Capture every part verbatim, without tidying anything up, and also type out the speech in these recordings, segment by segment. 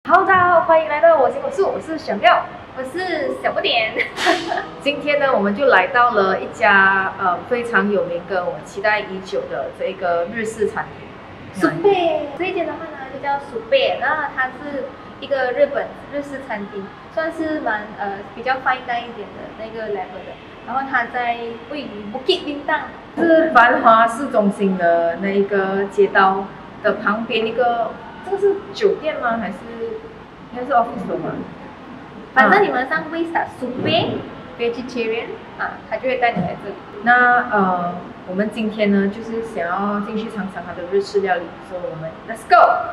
Hello， 大家好，欢迎来到我行我素，我是小廖， 我是小不点。 今天呢，我们就来到了一家呃非常有名跟我期待已久的这个日式餐厅。 薯贝这一间的话呢，就叫薯贝，那它是一个日本日式餐厅，算是蛮呃比较 fine dining 一点的那个 level 的。然后它在位于 Bukit Bintang， 是繁华市中心的那一个街道的旁边一个，这个是酒店吗？还是应该是 office 吗？ 反正你们上 微打薯贝 vegetarian 啊，它就会带你来这里。 那呃，我们今天呢，就是想要进去尝尝它的日式料理，所以我们 Let's go。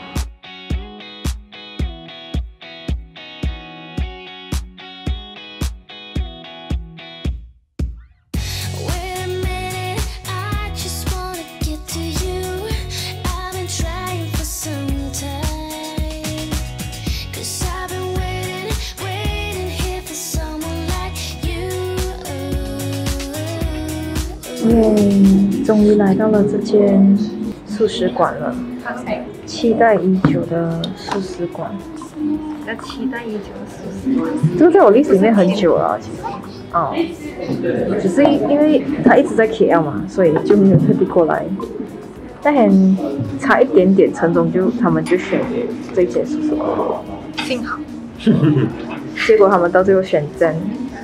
耶！终于来到了这间素食馆了，期待已久的素食馆。 要期待已久的素食馆， 这个在我历史里面很久了，其实。哦。只是因为它一直在 K L 嘛，所以就没有特地过来。但很差一点点，城中就他们就选这间素食馆。 幸好。 结果他们到最后选真。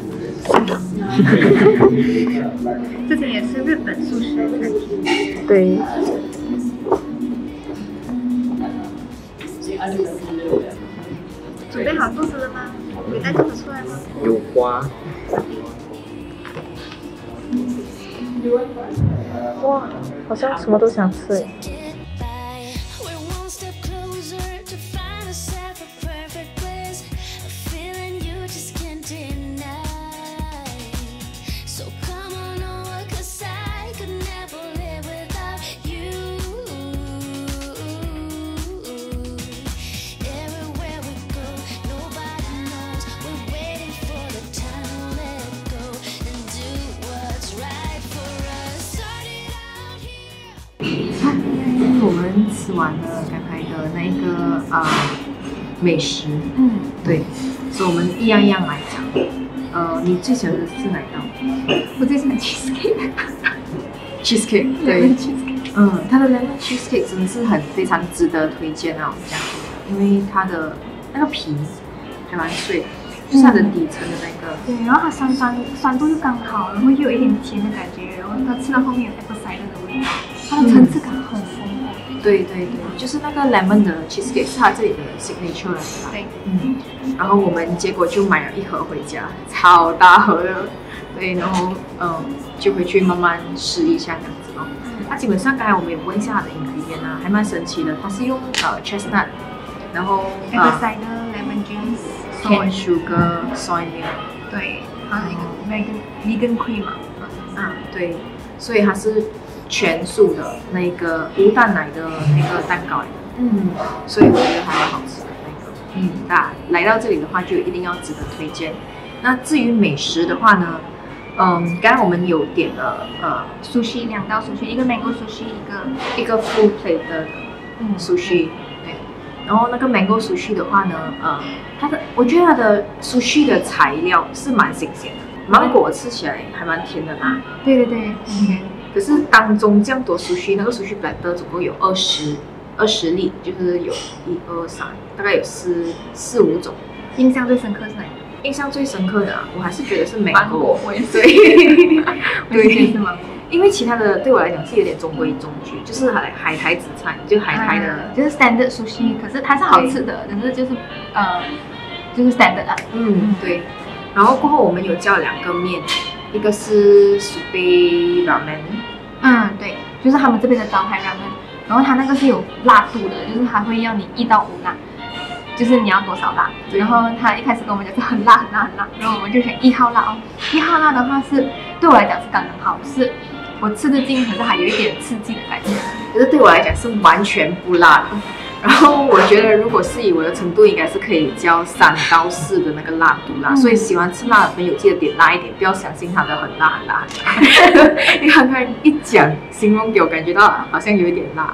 这间也是日本素食餐厅。 对。 准备好肚子了吗？有带肚子出来吗？ 有花。 哇，好像什么都想吃诶。我们吃完了刚才的那一个呃美食，嗯，对，所以我们一样一样来讲。呃，你最喜欢的是哪一道？ 我最喜欢 cheesecake。 cheesecake， 对 cheesecake， 嗯，它的 lemon cheesecake 真的是很非常值得推荐啊，我们讲，因为它的那个皮还蛮脆，就是它的底层的那个。 对，然后它酸酸酸度又刚好，然后又有一点甜的感觉，然后它吃到后面有 apple cider 的味道，它的层次感很丰富。 对对对，就是那个 lemon 的 cheesecake 是它这里的 signature 来的。 对， 嗯，然后我们结果就买了一盒回家，超大盒的，对，然后嗯、呃、就回去慢慢试一下这样子哦。它基本上刚才我们有问一下它的 ingredient 啊，还蛮神奇的，它是用呃 chestnut， 然后 apple cider lemon juice，cane sugar soy milk， 对，还有一个 vegan vegan cream 嘛， 啊对，所以它是全素的那个无蛋奶的那个蛋糕来的，嗯，所以我觉得还蛮好吃的那个，嗯，那来到这里的话就一定要值得推荐。那至于美食的话呢，嗯，刚刚我们有点了呃 sushi 两道 sushi， 一个 mango sushi， 一个一个 full plate 的嗯 sushi， 对，然后那个 mango sushi 的话呢，呃，它的我觉得它的 sushi 的材料是蛮新鲜的，芒果吃起来还蛮甜的啦， 对对对，很甜。 可是当中这样多 sushi， 那个 sushi blender 总共有二十二十粒，就是有一二三，大概有四四五种。 印象最深刻是哪一个？ 印象最深刻的啊，我还是觉得是芒芒果，我也是。 对， 对，是芒果。 因为其他的对我来讲是有点中规中矩，就是海海苔紫菜，就海苔的， 啊、就是 standard sushi， 可是它是好吃的，可是就是呃，就是 standard 啊。 嗯，对。然后过后我们有叫两个面。一个是 Subi ramen， 嗯，对，就是他们这边的招牌 ramen， 然后它那个是有辣度的，就是它会要你一到五辣，就是你要多少辣。然后他一开始跟我们讲是很辣很辣很辣，然后我们就选一号辣哦。一号辣的话是对我来讲是刚刚好，是我吃得进，可是还有一点刺激的感觉。 可是对我来讲是完全不辣的。然后我觉得，如果是以我的程度，应该是可以叫三到四的那个辣度啦。嗯、所以喜欢吃辣的朋友，记得点辣一点，不要相信它的很辣很辣很辣。你看看一讲形容给我感觉到好像有一点辣，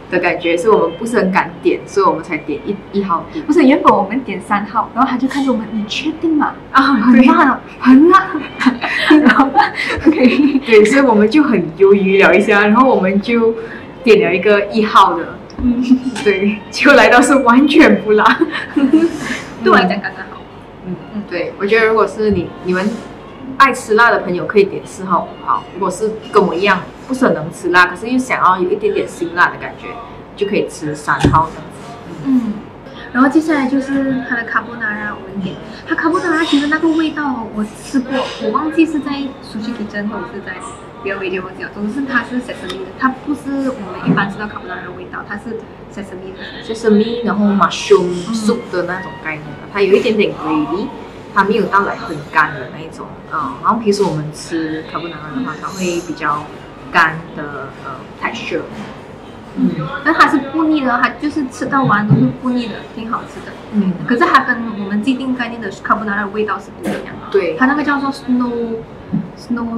的感觉，所以我们不是很敢点，所以我们才点一一号店。 不是原本我们点三号，然后他就看着我们，你确定吗？ 啊， 很辣了，很辣。然后 OK， 对，所以我们就很犹豫了一下，然后我们就点了一个一号的，嗯，对，结果来到是完全不辣， 对我来讲刚刚好。 嗯嗯，对，我觉得如果是你你们爱吃辣的朋友，可以点四号、五号；如果是跟我一样不是很能吃辣，可是又想要有一点点辛辣的感觉，就可以吃三号这样子。 嗯，然后接下来就是它的卡布纳拉，我们点它卡布纳拉，其实那个味道我吃过，我忘记是在Sushi Kitchen或者是在别的味店忘记了，总之它是 sesame 的，它不是我们一般知道卡布纳拉的味道，它是 sesame 的 sesame， 然后 mushroom soup 的那种概念，它有一点点 gravy。它没有到来很干的那一种，嗯，然后平时我们吃卡布纳拉的话，它会比较干的呃 texture， 嗯，但它是不腻的，它就是吃到完都是不腻的，挺好吃的，嗯，可是它跟我们既定概念的卡布纳拉的味道是不一样的， 对， 它那个叫做 snow snow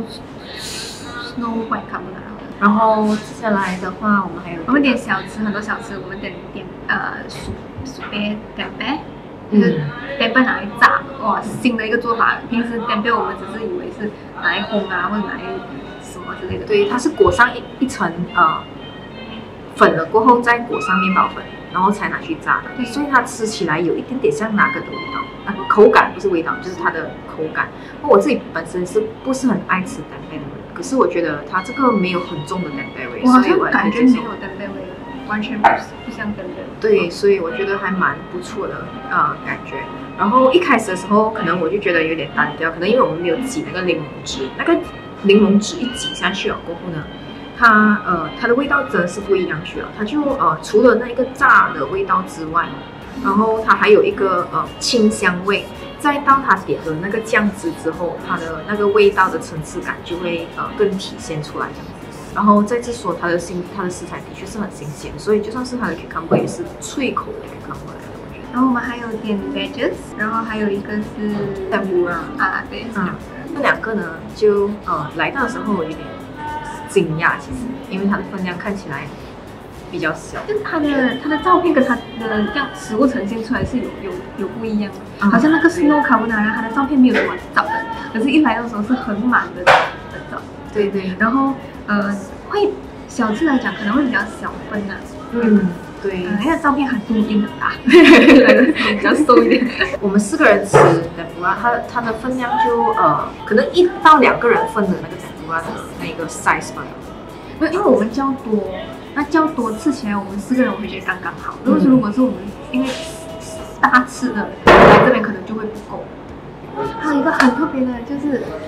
snow white 卡布纳拉。 然后接下来的话，我们还有我们点小吃，很多小吃，我们点点呃薯薯贝点贝。就是点贝拿来炸，哇，新的一个做法。平时点贝我们只是以为是拿来烘啊，或者拿来什么之类的。 对，它是裹上一一层呃粉了过后，再裹上面包粉，然后才拿去炸的。所以它吃起来有一点点像那个的味道，那个口感不是味道，就是它的口感。我自己本身是不是很爱吃点贝的味，可是我觉得它这个没有很重的点贝味， 所以我感觉没有点贝味。完全不不像等的， 对，所以我觉得还蛮不错的啊、呃、感觉。然后一开始的时候，可能我就觉得有点单调，可能因为我们没有挤那个柠檬汁，那个柠檬汁一挤下去了过后呢，它呃它的味道真的是不一样去了。它就呃除了那个炸的味道之外，然后它还有一个呃清香味，再到它点了那个酱汁之后，它的那个味道的层次感就会呃更体现出来这样子。然后再次说它的新它的食材的确是很新鲜，所以就算是它的 cucumber 也是脆口的 cucumber 来的，我觉得。 然后我们还有点 veggies， 然后还有一个是 tempura 啊，对， 嗯，这两个呢就呃来到的时候有点惊讶，其实因为它的分量看起来比较小， 就是它的它的照片跟它的样食物呈现出来是有有有不一样的，嗯、好像那个 snow carbonara 它的照片没有那么早的，可是一来的时候是很满的的照。 对对， 然后呃会小吃来讲可能会比较小分啊， 嗯对， 嗯，因为照片很多印很大，比较瘦一点。 我们四个人吃 tempura， 它它的分量就呃可能一到两个人份的那个 tempura 的那个 size 吧， 因为因为我们较多，那较多吃起来我们四个人我会觉得刚刚好。如果是如果是我们因为大吃的来这边可能就会不够。还有一个很特别的就是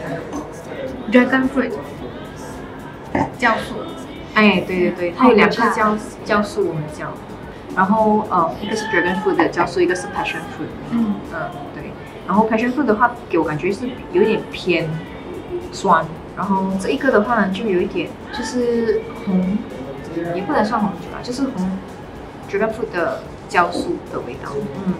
dragon fruit。酵素， 哎，对对对，它有两个酵酵素我们叫，然后呃，一个是 dragon fruit 的酵素，一个是 passion fruit。嗯嗯，对。然后 passion fruit 的话，给我感觉是有一点偏酸，然后这一个的话呢，就有一点就是红，也不能算红酒吧，就是红 dragon fruit 的酵素的味道。嗯，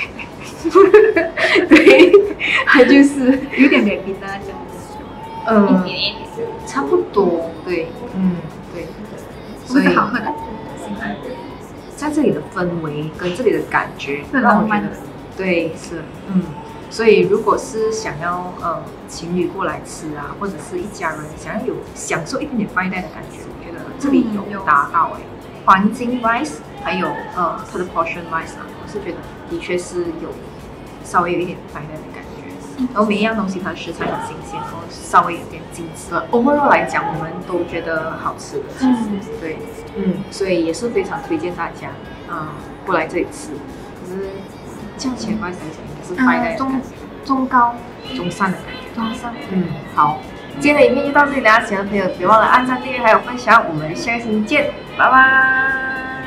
对，它就是有点点冰啊这样子。 嗯， 一点一点， 差不多，对，嗯，对， 所以好喝的，喜欢。 在这里的氛围跟这里的感觉， 让我觉得， 对，是，嗯，所以如果是想要呃情侣过来吃啊，或者是一家人想要有享受一点点 fine dining 的感觉，我觉得这里有达到哎、欸，环境 wise 还有呃它的 portion wise 啊，我是觉得的确是有稍微有一点 fine dining 的感觉。然后每一样东西它的食材很新鲜，然后稍微有点精致。overall 来讲，我们都觉得好吃的，其实、嗯、对，嗯，所以也是非常推荐大家啊、嗯、过来这里吃。可是价钱外来讲应该是摆在中中高中上的感觉， 中上。 嗯，好，今天的影片就到这里啦，喜欢的朋友别忘了按赞、订阅还有分享，我们下个星期见，拜拜。